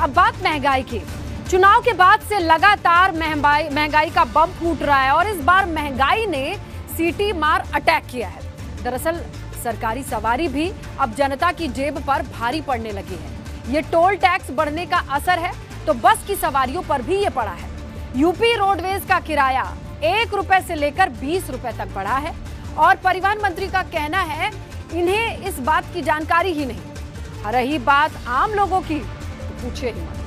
अब बात महंगाई की। चुनाव के बाद से लगातार महंगाई का बम फूट रहा है और इस बार महंगाई ने सीटी मार अटैक किया है। दरअसल सरकारी सवारी भी अब जनता की जेब पर भारी पड़ने लगी है। ये टोल टैक्स बढ़ने का असर है तो बस की सवारियों पर भी ये पड़ा है। यूपी रोडवेज का किराया 1 रुपए से लेकर 20 रुपए तक बढ़ा है और परिवहन मंत्री का कहना है इन्हें इस बात की जानकारी ही नहीं। रही बात आम लोगों की तो पूछे ही मत।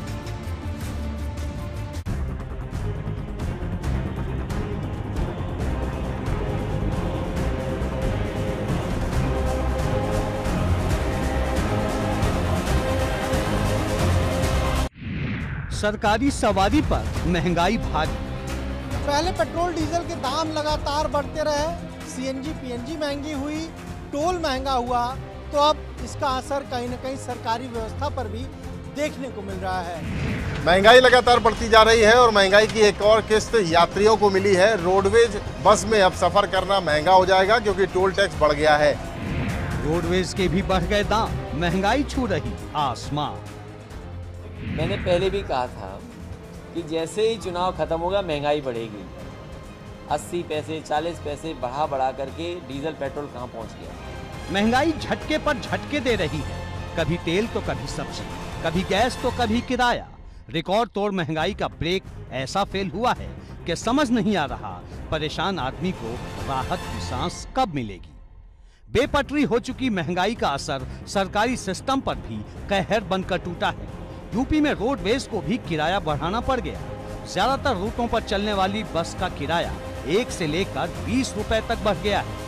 सरकारी सवारी पर महंगाई भारी। पहले पेट्रोल डीजल के दाम लगातार बढ़ते रहे, सीएनजी पीएनजी महंगी हुई, टोल महंगा हुआ, तो अब इसका असर कहीं न कहीं सरकारी व्यवस्था पर भी देखने को मिल रहा है। महंगाई लगातार बढ़ती जा रही है और महंगाई की एक और किस्त यात्रियों को मिली है। रोडवेज बस में अब सफर करना महंगा हो जाएगा क्योंकि टोल टैक्स बढ़ गया है। रोडवेज के भी बढ़ गए दाम, महंगाई छू रही आसमान। मैंने पहले भी कहा था कि जैसे ही चुनाव खत्म होगा महंगाई बढ़ेगी। 80 पैसे 40 पैसे बढ़ा करके डीजल पेट्रोल कहाँ पहुँच गया। महंगाई झटके पर झटके दे रही है, कभी तेल तो कभी सब्जी, कभी गैस तो कभी किराया। रिकॉर्ड तोड़ महंगाई का ब्रेक ऐसा फेल हुआ है कि समझ नहीं आ रहा परेशान आदमी को राहत की सांस कब मिलेगी। बेपटरी हो चुकी महंगाई का असर सरकारी सिस्टम पर भी कहर बनकर टूटा है। यूपी में रोडवेज को भी किराया बढ़ाना पड़ गया। ज्यादातर रूटों पर चलने वाली बस का किराया 1 से लेकर 20 रुपए तक बढ़ गया है।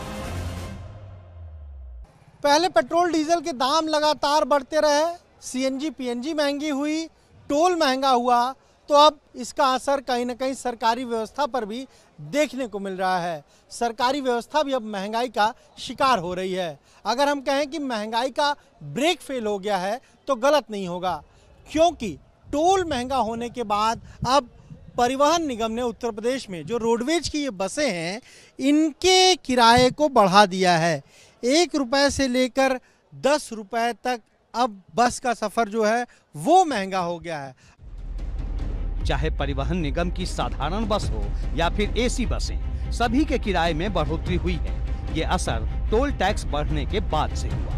पहले पेट्रोल डीजल के दाम लगातार बढ़ते रहे, सीएनजी पीएनजी महंगी हुई, टोल महंगा हुआ, तो अब इसका असर कहीं न कहीं सरकारी व्यवस्था पर भी देखने को मिल रहा है। सरकारी व्यवस्था भी अब महंगाई का शिकार हो रही है। अगर हम कहें कि महंगाई का ब्रेक फेल हो गया है तो गलत नहीं होगा, क्योंकि टोल महंगा होने के बाद अब परिवहन निगम ने उत्तर प्रदेश में जो रोडवेज की ये बसें हैं इनके किराए को बढ़ा दिया है। 1 रुपए से लेकर 10 रुपए तक अब बस का सफर जो है वो महंगा हो गया है। चाहे परिवहन निगम की साधारण बस हो या फिर एसी बसें, सभी के किराए में बढ़ोतरी हुई है। ये असर टोल टैक्स बढ़ने के बाद से हुआ।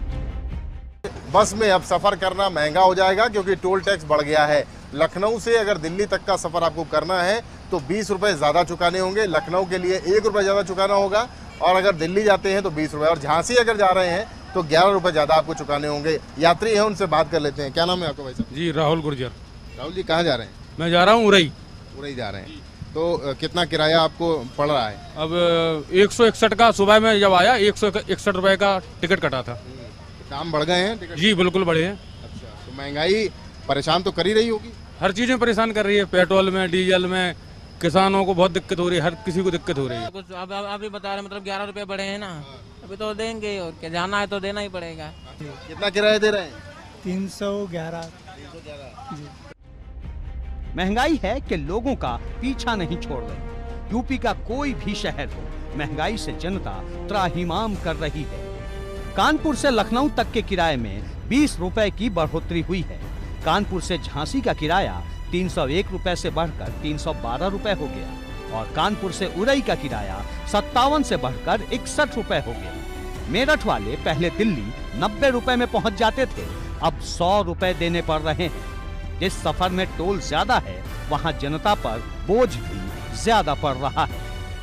बस में अब सफर करना महंगा हो जाएगा क्योंकि टोल टैक्स बढ़ गया है। लखनऊ से अगर दिल्ली तक का सफर आपको करना है तो 20 रुपए ज्यादा चुकाने होंगे। लखनऊ के लिए 1 रुपए ज्यादा चुकाना होगा और अगर दिल्ली जाते हैं तो 20 रुपए, और झांसी अगर जा रहे हैं तो 11 रुपए ज्यादा आपको चुकाने होंगे। यात्री है, उनसे बात कर लेते हैं। क्या नाम है आपका भाई साहब? जी राहुल गुर्जर। राहुल जी कहाँ जा रहे हैं? मैं जा रहा हूँ उरई जा रहे हैं। तो कितना किराया आपको पड़ रहा है? अब 161 का, सुबह में जब आया 161 रुपए का टिकट कटा था। दाम बढ़ गए हैं? जी बिल्कुल बढ़े हैं। अच्छा, तो महंगाई परेशान तो कर ही रही होगी? हर चीज़ में परेशान कर रही है, पेट्रोल में, डीजल में। किसानों को बहुत दिक्कत हो रही है, हर किसी को दिक्कत हो रही है। कुछ अब अभी बता रहे मतलब 11 रुपए बढ़े हैं ना, अभी तो देंगे और क्या, जाना है तो देना ही पड़ेगा। कितना किराया दे रहे हैं? 311। महंगाई है कि लोगों का पीछा नहीं छोड़ रही। यूपी का कोई भी शहर हो, महंगाई से जनता त्राहिमाम कर रही है। कानपुर से लखनऊ तक के किराए में 20 रुपए की बढ़ोतरी हुई है। कानपुर से झांसी का किराया 301 रुपए से बढ़कर 312 रुपए हो गया और कानपुर से उरई का किराया 57 से बढ़कर 61 रुपए हो गया। मेरठ वाले पहले दिल्ली 90 रुपए में पहुंच जाते थे, अब 100 रुपए देने पड़ रहे हैं। जिस सफर में टोल ज्यादा है वहां जनता पर बोझ भी ज्यादा पड़ रहा है।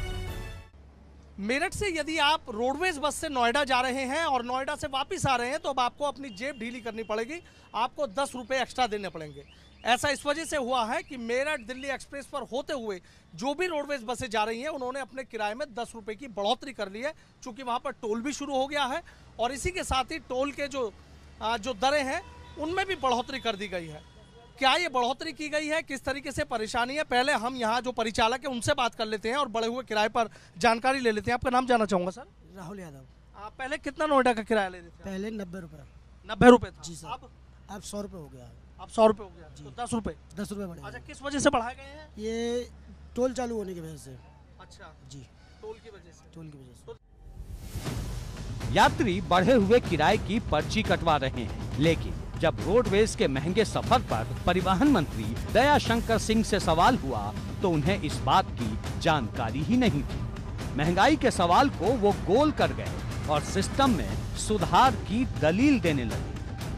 मेरठ से यदि आप रोडवेज बस से नोएडा जा रहे हैं और नोएडा से वापस आ रहे हैं तो अब आपको अपनी जेब ढीली करनी पड़ेगी, आपको 10 रुपए एक्स्ट्रा देने पड़ेंगे। ऐसा इस वजह से हुआ है कि मेरठ दिल्ली एक्सप्रेस पर होते हुए जो भी रोडवेज बसें जा रही हैं उन्होंने अपने किराए में 10 रुपए की बढ़ोतरी कर ली है, चूंकि वहां पर टोल भी शुरू हो गया है और इसी के साथ ही टोल के जो दरें हैं उनमें भी बढ़ोतरी कर दी गई है। क्या ये बढ़ोतरी की गई है, किस तरीके से परेशानी है, पहले हम यहाँ जो परिचालक है उनसे बात कर लेते हैं और बढ़े हुए किराए पर जानकारी ले लेते हैं। आपका नाम जानना चाहूँगा सर। राहुल यादव। आप पहले कितना नोएडा का किराया ले रहे थे? पहले 90 रुपये। 90 रुपये था। जी सर। अब 100 रुपये हो गया है। अब 100 रुपये हो गया जी। तो 10 रुपये बढ़े। अच्छा, किस वजह से बढ़ाए गए हैं? ये टोल चालू होने की वजह से। अच्छा जी, टोल की वजह से। यात्री बढ़े हुए किराए की पर्ची कटवा रहे हैं, लेकिन जब रोडवेज के महंगे सफर पर परिवहन मंत्री दयाशंकर सिंह से सवाल हुआ तो उन्हें इस बात की जानकारी ही नहीं थी। महंगाई के सवाल को वो गोल कर गए और सिस्टम में सुधार की दलील देने लगे।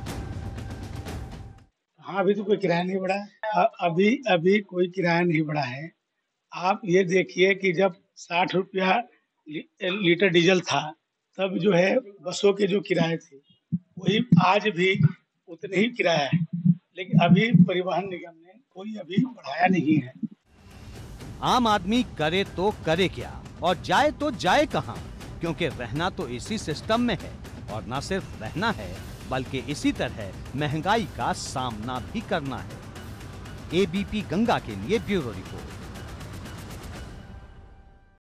हाँ, अभी तो कोई किराया नहीं बढ़ा है। अभी कोई किराया नहीं बढ़ा है। आप ये देखिए कि जब 60 रुपया लीटर डीजल था तब जो है बसों के जो किराए थे वही आज भी उतने ही किराया है, लेकिन अभी परिवहन निगम ने कोई अभी बढ़ाया नहीं है। आम आदमी करे तो करे क्या और जाए तो जाए कहां, क्योंकि रहना तो इसी सिस्टम में है और न सिर्फ रहना है बल्कि इसी तरह महंगाई का सामना भी करना है। एबीपी गंगा के लिए ब्यूरो रिपोर्ट।